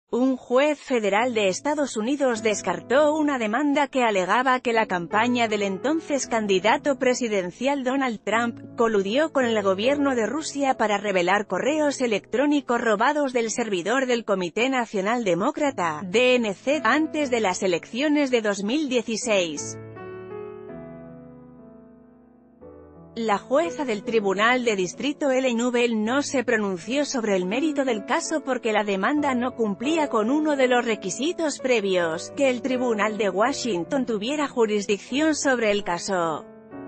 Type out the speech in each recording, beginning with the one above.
Un juez federal de Estados Unidos descartó una demanda que alegaba que la campaña del entonces candidato presidencial Donald Trump coludió con el gobierno de Rusia para revelar correos electrónicos robados del servidor del Comité Nacional Demócrata, DNC, antes de las elecciones de 2016. La jueza del Tribunal de Distrito Ellen Ubel no se pronunció sobre el mérito del caso porque la demanda no cumplía con uno de los requisitos previos, que el Tribunal de Washington tuviera jurisdicción sobre el caso.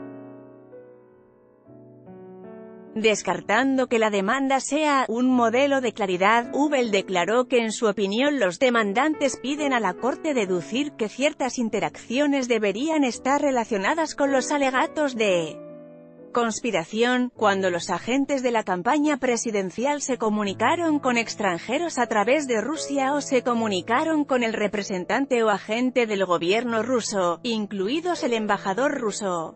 Descartando que la demanda sea un modelo de claridad, Ubel declaró que en su opinión los demandantes piden a la Corte deducir que ciertas interacciones deberían estar relacionadas con los alegatos de conspiración, cuando los agentes de la campaña presidencial se comunicaron con extranjeros a través de Rusia o se comunicaron con el representante o agente del gobierno ruso, incluidos el embajador ruso.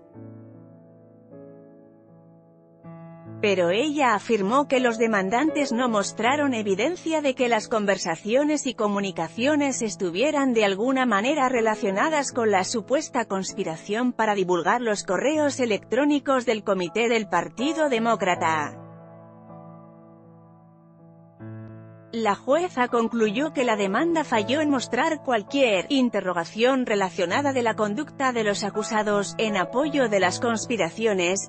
Pero ella afirmó que los demandantes no mostraron evidencia de que las conversaciones y comunicaciones estuvieran de alguna manera relacionadas con la supuesta conspiración para divulgar los correos electrónicos del comité del Partido Demócrata. La jueza concluyó que la demanda falló en mostrar cualquier interrogación relacionada de la conducta de los acusados, en apoyo de las conspiraciones,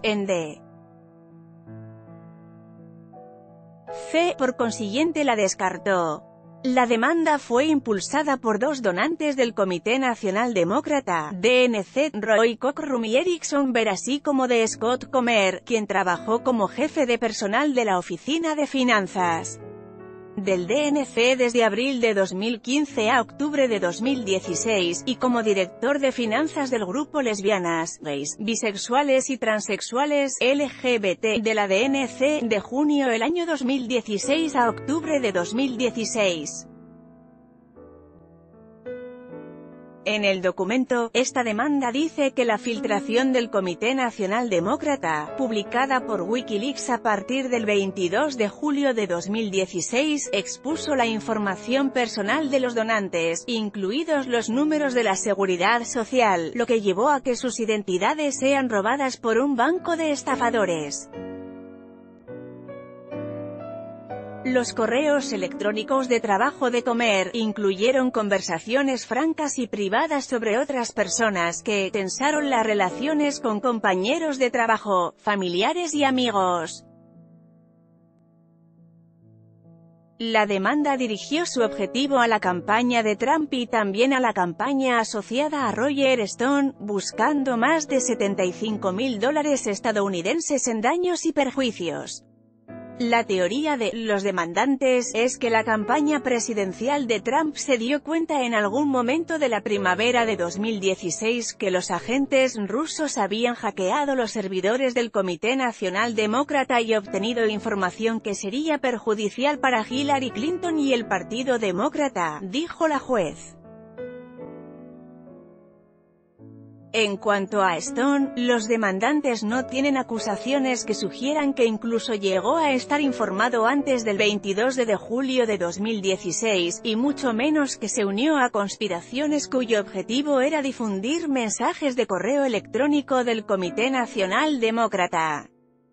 por consiguiente la descartó. La demanda fue impulsada por dos donantes del Comité Nacional Demócrata, DNC, Roy Cockrum y Erickson Ver, así como de Scott Comer, quien trabajó como jefe de personal de la Oficina de Finanzas del DNC desde abril de 2015 a octubre de 2016, y como director de finanzas del grupo lesbianas, gays, bisexuales y transexuales, LGBT, de la DNC, de junio del año 2016 a octubre de 2016. En el documento, esta demanda dice que la filtración del Comité Nacional Demócrata, publicada por Wikileaks a partir del 22 de julio de 2016, expuso la información personal de los donantes, incluidos los números de la Seguridad Social, lo que llevó a que sus identidades sean robadas por un banco de estafadores. Los correos electrónicos de trabajo de Comer incluyeron conversaciones francas y privadas sobre otras personas que tensaron las relaciones con compañeros de trabajo, familiares y amigos. La demanda dirigió su objetivo a la campaña de Trump y también a la campaña asociada a Roger Stone, buscando más de $75.000 estadounidenses en daños y perjuicios. La teoría de los demandantes es que la campaña presidencial de Trump se dio cuenta en algún momento de la primavera de 2016 que los agentes rusos habían hackeado los servidores del Comité Nacional Demócrata y obtenido información que sería perjudicial para Hillary Clinton y el Partido Demócrata, dijo la juez. En cuanto a Stone, los demandantes no tienen acusaciones que sugieran que incluso llegó a estar informado antes del 22 de julio de 2016, y mucho menos que se unió a conspiraciones cuyo objetivo era difundir mensajes de correo electrónico del Comité Nacional Demócrata.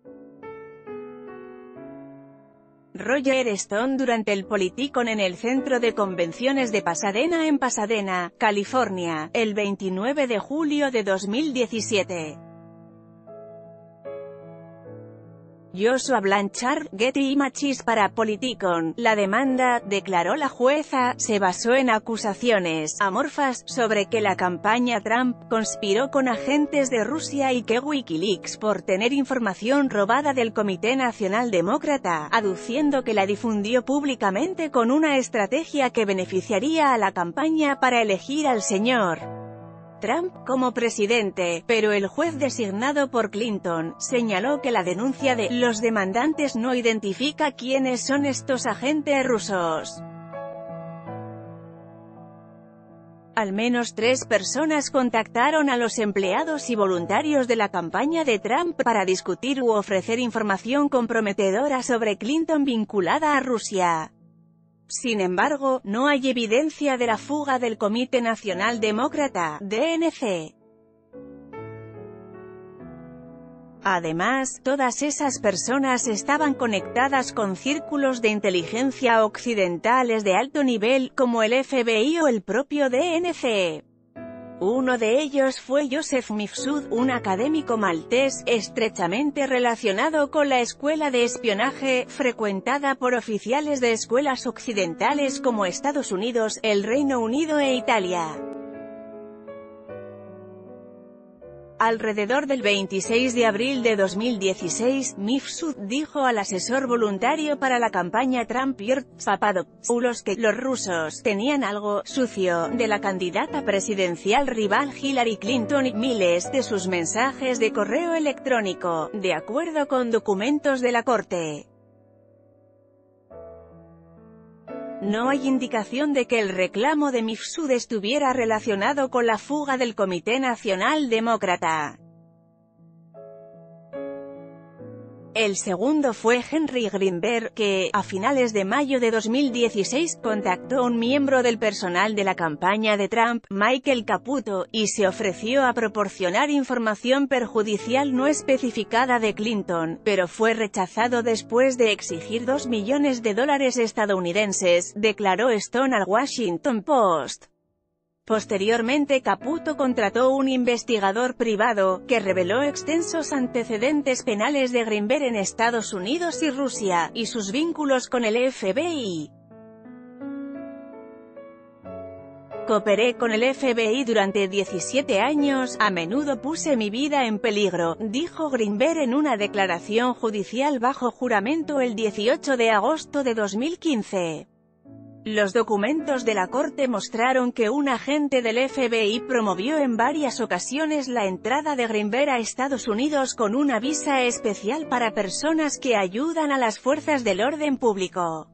Roger Stone durante el Politicon en el Centro de Convenciones de Pasadena en Pasadena, California, el 29 de julio de 2017. Joshua Blanchard, Getty Images para Politicon. La demanda, declaró la jueza, se basó en acusaciones amorfas sobre que la campaña Trump conspiró con agentes de Rusia y que Wikileaks por tener información robada del Comité Nacional Demócrata, aduciendo que la difundió públicamente con una estrategia que beneficiaría a la campaña para elegir al señor Trump como presidente, pero el juez designado por Clinton señaló que la denuncia de los demandantes no identifica quiénes son estos agentes rusos. Al menos 3 personas contactaron a los empleados y voluntarios de la campaña de Trump para discutir u ofrecer información comprometedora sobre Clinton vinculada a Rusia. Sin embargo, no hay evidencia de la fuga del Comité Nacional Demócrata, DNC. Además, todas esas personas estaban conectadas con círculos de inteligencia occidentales de alto nivel, como el FBI o el propio DNC. Uno de ellos fue Joseph Mifsud, un académico maltés, estrechamente relacionado con la escuela de espionaje, frecuentada por oficiales de escuelas occidentales como Estados Unidos, el Reino Unido e Italia. Alrededor del 26 de abril de 2016, Mifsud dijo al asesor voluntario para la campaña Trump George Papadopoulos que los rusos tenían algo sucio de la candidata presidencial rival Hillary Clinton y miles de sus mensajes de correo electrónico, de acuerdo con documentos de la corte. No hay indicación de que el reclamo de Mifsud estuviera relacionado con la fuga del Comité Nacional Demócrata. El segundo fue Henry Greenberg, que, a finales de mayo de 2016, contactó a un miembro del personal de la campaña de Trump, Michael Caputo, y se ofreció a proporcionar información perjudicial no especificada de Clinton, pero fue rechazado después de exigir $2 millones estadounidenses, declaró Stone al Washington Post. Posteriormente Caputo contrató un investigador privado, que reveló extensos antecedentes penales de Greenberg en Estados Unidos y Rusia, y sus vínculos con el FBI. Cooperé con el FBI durante 17 años, a menudo puse mi vida en peligro, dijo Greenberg en una declaración judicial bajo juramento el 18 de agosto de 2015. Los documentos de la corte mostraron que un agente del FBI promovió en varias ocasiones la entrada de Greenberg a Estados Unidos con una visa especial para personas que ayudan a las fuerzas del orden público.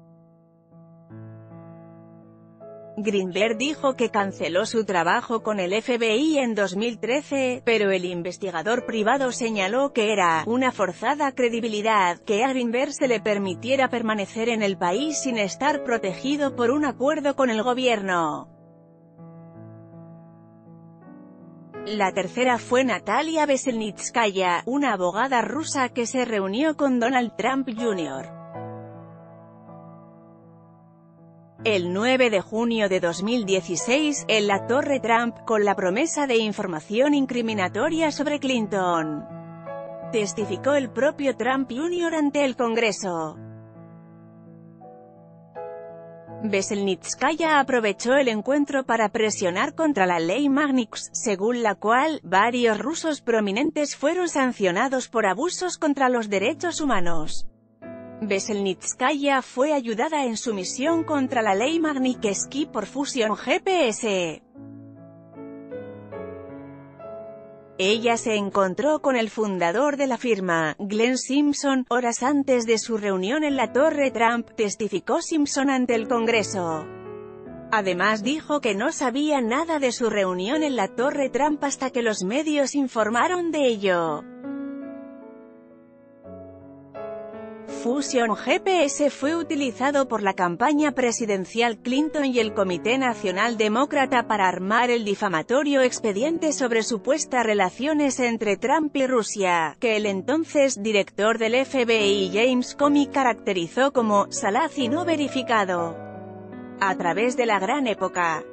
Greenberg dijo que canceló su trabajo con el FBI en 2013, pero el investigador privado señaló que era una forzada credibilidad que a Greenberg se le permitiera permanecer en el país sin estar protegido por un acuerdo con el gobierno. La tercera fue Natalia Veselnitskaya, una abogada rusa que se reunió con Donald Trump Jr. El 9 de junio de 2016, en la Torre Trump, con la promesa de información incriminatoria sobre Clinton. Testificó el propio Trump Jr. ante el Congreso. Veselnitskaya aprovechó el encuentro para presionar contra la ley Magnitsky, según la cual, varios rusos prominentes fueron sancionados por abusos contra los derechos humanos. Veselnitskaya fue ayudada en su misión contra la ley Magnitsky por Fusion GPS. Ella se encontró con el fundador de la firma, Glenn Simpson, horas antes de su reunión en la Torre Trump, testificó Simpson ante el Congreso. Además dijo que no sabía nada de su reunión en la Torre Trump hasta que los medios informaron de ello. Fusion GPS fue utilizado por la campaña presidencial Clinton y el Comité Nacional Demócrata para armar el difamatorio expediente sobre supuestas relaciones entre Trump y Rusia, que el entonces director del FBI James Comey caracterizó como «salaz y no verificado». A través de la Gran Época,